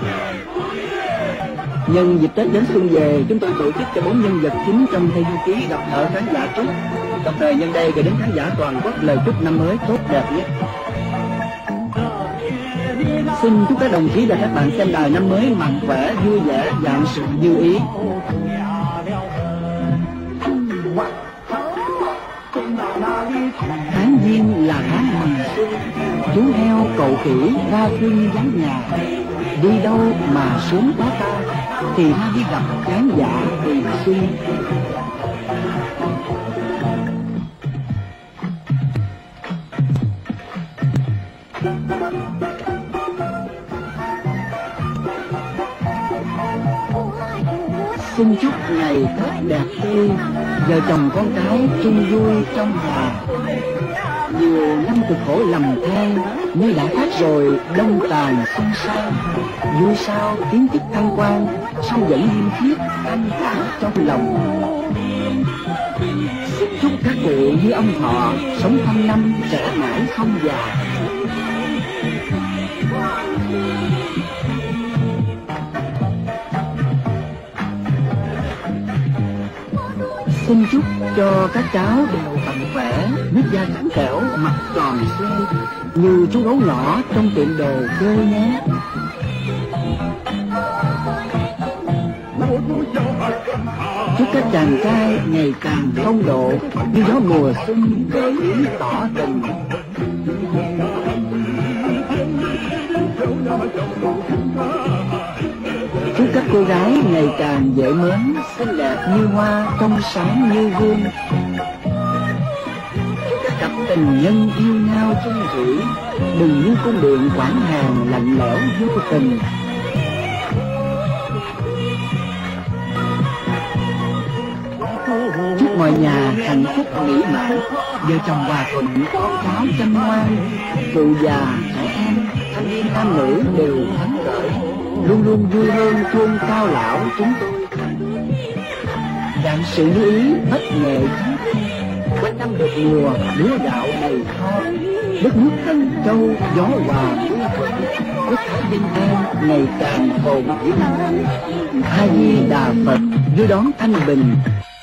Nhân dịp Tết đến xuân về, chúng tôi tổ chức cho 4 nhân vật chính trong Thầy Du Ký gặp gỡ khán giả trước. Đồng thời nhân đây gửi đến khán giả toàn quốc lời chúc năm mới tốt đẹp nhất. Xin chúc các đồng chí và các bạn xem đài năm mới mạnh khỏe, vui vẻ, vạn sự như ý. Tháng Giêng là tháng mừng xuân, chú heo cậu khỉ ra khuyên vắng nhà. Đi đâu mà sớm quá ta, thì ra đi gặp khán giả thường xuân. Xin chúc ngày Tết đẹp tươi, vợ chồng con cái chung vui trong nhà. Nhiều năm cực khổ lầm than, nay đã khác rồi đông tàn xuân sang. Vui sao kiến chức thăng quan, song vẫn liêm khiết anh cả trong lòng. Chúc các cụ như ông Thọ sống trăm năm trẻ mãi không già. Xin chúc cho các cháu đều mạnh khỏe, nước da trắng trẻo, mặt tròn xoe, như chú gấu nhỏ trong tiệm đồ chơi nhé. Chúc các chàng trai ngày càng phong độ, như gió mùa xuân gợi ý tỏ tình. Chúc các cô gái ngày càng dễ mến, xinh đẹp như hoa, trong sáng như gương. Chúc các cặp tình nhân yêu nhau chung thủy, đừng như cung điện Quảng Hàn lạnh lẽo vô tình. Chúc mọi nhà hạnh phúc mỹ mãn, vợ chồng hòa thuận, con cháu chăm ngoan, cụ già trẻ em, thanh niên nam nữ đều phấn khởi, luôn luôn vui hơn chuông cao lão chúng tôi. Vạn sự như ý, bất nghệ thắng thi, quanh năm được mùa lúa gạo đầy kho, đất nước Thần Châu gió hòa mưa thuận, quốc thái dân an ngày càng phồn vinh. A Di Đà Phật đưa đón thanh bình.